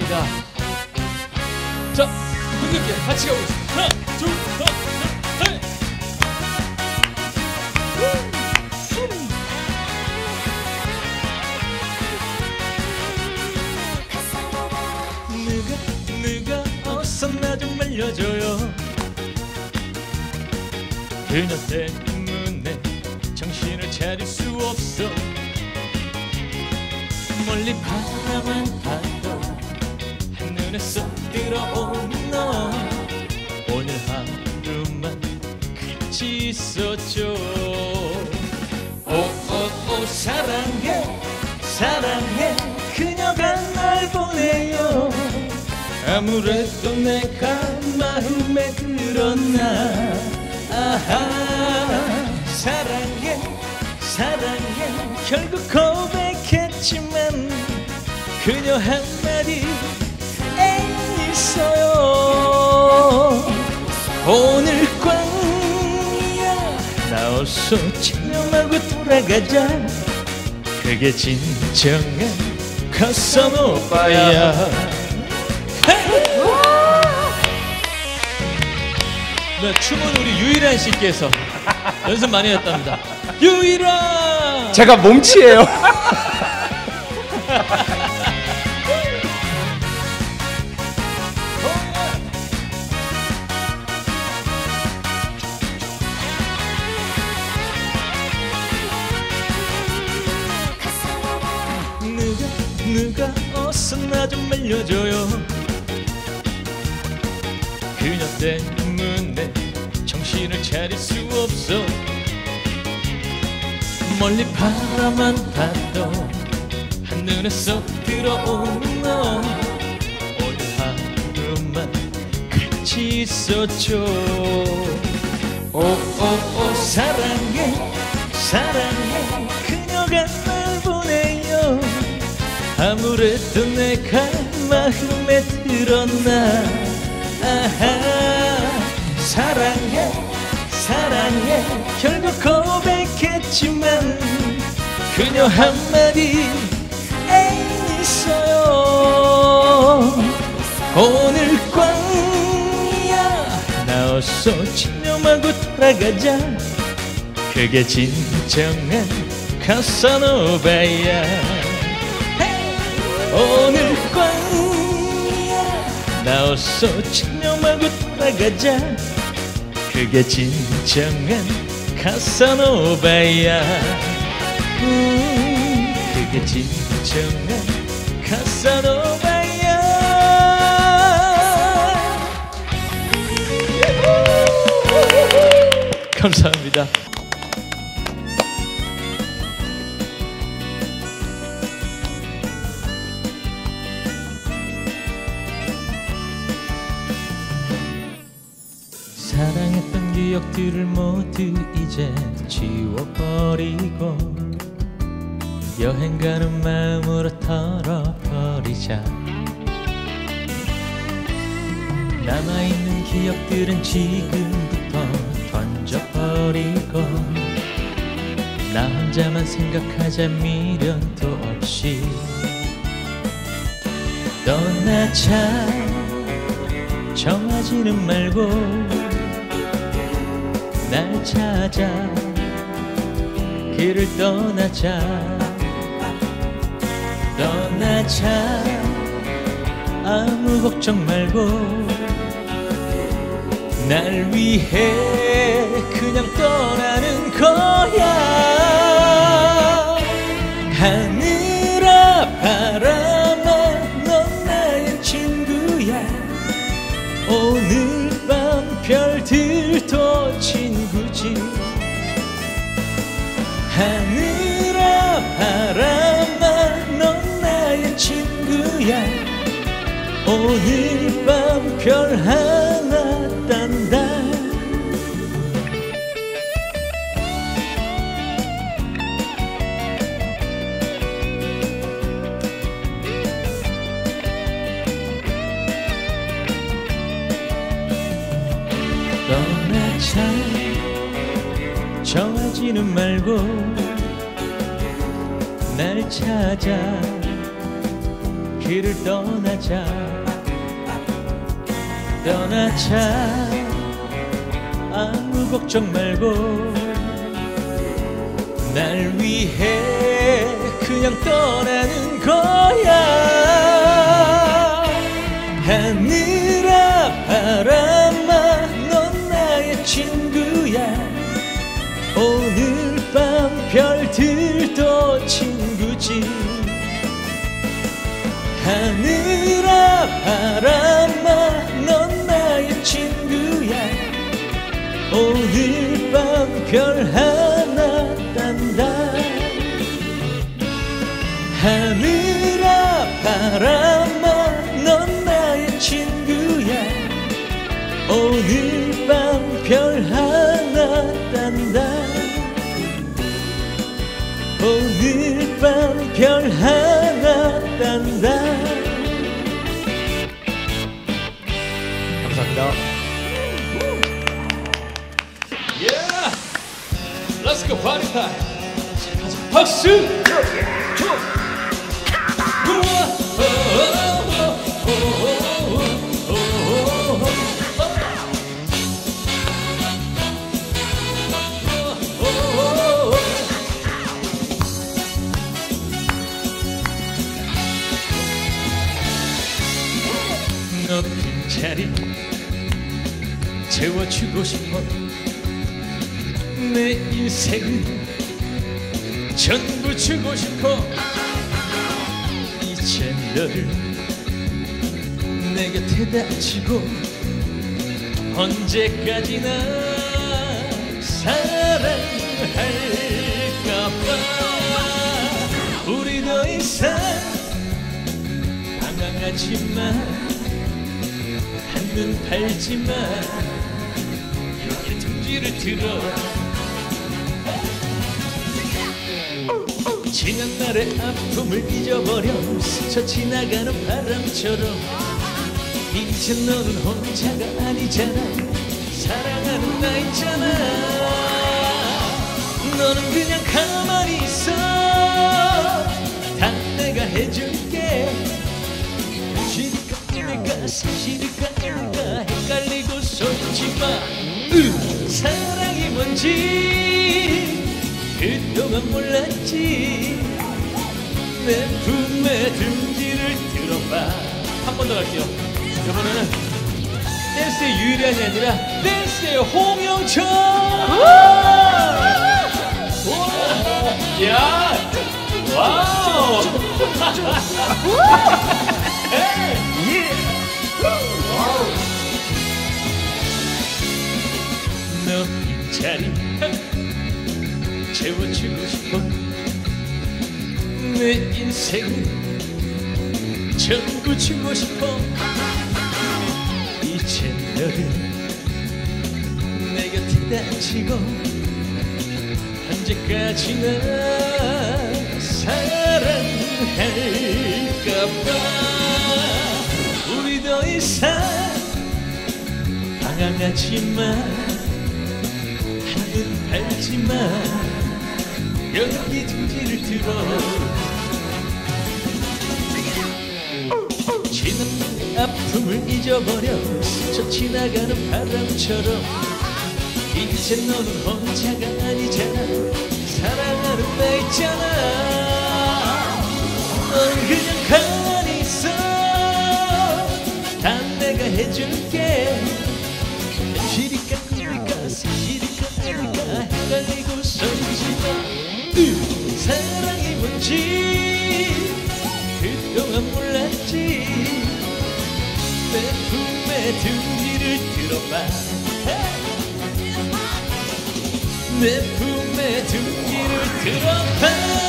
감사합니다. 자, 분들께 같이 가보겠습니다. 하나, 둘, 셋. 누가 어서 나 좀 말려줘요. 그녀 때문에 정신을 차릴 수 없어. 멀리 바라만 봐도 한눈에 쏙 들어오는 너. 오늘 하루만 같이 있어줘. 오오오 사랑해 사랑해 그녀가 날 보내요. 아무래도 내가 마음에 들었나. 아하 사랑해 사랑해 결국 고백했지만 그녀 한마디 애인 있어요. 오늘 꽝이야 나 어서 체념하고 돌아가자. 그게 진정한 카사노바야. 네, 춤은 우리 유일한 씨께서 연습 많이 했답니다. 유일한! 제가 몸치예요. 누가 어서 나 좀 말려줘요. 그녀 때문에 정신을 차릴 수 없어. 멀리 바라만 봐도 한눈에 쏙 들어오는 너. 오늘 하루만 같이 있어줘. 오오오 사랑해 사랑해 그녀가 날 보내요. 아무래도 내가 마음에 들었나. 아하 사랑해 사랑해 결국 고백했지만 그녀 한마디 애인 있어요. 오늘 꽝이야 나 어서 체념하고 돌아가자. 그게 진정한 카사노바야. 오늘 꽝이야 나 어서 체념하고 돌아가자. 그게 진정한 카사노바야. 그게 진정한 카사노바야. 감사합니다. 사랑했던 기억들을 모두 이제 지워버리고 여행 가는 마음으로 털어버리자. 남아있는 기억들은 지금부터 던져버리고 나 혼자만 생각하자. 미련도 없이 떠나자. 정하지는 말고 날 찾아 길을 떠나자. 떠나자 아무 걱정 말고 날 위해 그냥 떠나는 거야. 하늘아 바람아 넌 나의 친구야. 오늘 밤 별들도 친구지. 하늘아 바람아 넌 나의 친구야. 오늘 밤 별 하나 딴다. 떠나자. 정하지는 말고 날 찾아 길을 떠나자 아무 걱정 말고 날 위해 그냥 떠나는 거야. 하늘아 바람아 넌 나의 친구야. 오늘 밤 별들도 친구지. 하늘아 바람아 넌 나의 친구야. 오늘 밤 별 하나 딴다. 하늘아 바람아 넌 나의 친구야. 오늘 밤 별 하나 딴다. 오늘 밤 별 하나 딴다. 감사합니다. Yeah! Let's go party time! 박수! 너 빈자리 채워주고 싶어. 내 인생은 전부 주고 싶어. 이제 너를 내 곁에다 지고 언제까지나 사랑할까봐. 우리 더 이상 방황하지마. 한눈 팔지마. 이렇게 둥지를 들어. 지난 날의 아픔을 잊어버려. 스쳐 지나가는 바람처럼. 이제 너는 혼자가 아니잖아. 사랑하는 나 있잖아. 너는 그냥 가만히 있어. 다 내가 해줄게. 현실일까 꿈일까 사실일까 아닐까 헷갈리고 서지마. 사랑이 뭔지 그동안 몰랐지. 내 품에 둥지를 들어봐. 한 번 더 갈게요. 이번에는 댄스의 유일한이 아니라 댄스의 홍영철. 야, 와우. 너 빈자리 채워주고 싶어. 내 인생 전부 주고 싶어. 이제 너를 내 곁에다 지고 언제까지나 사랑할까봐. 우리 더 이상 방황하지마. 한눈 팔지마. 여기 둥지를 들어. 지난 아픔을 잊어버려. 스쳐 지나가는 바람처럼. 이제 너는 혼자가 아니잖아. 사랑하는 나 있잖아. 넌 그냥 가만히 있어. 다 내가 해줄게. 현실일까 꿈일까 사실일까 아닐까 헷갈리고 서지마. 사랑이 뭔지 그동안 몰랐지. 내 품에 둥지를 들어봐. 내 품에 둥지를 들어봐.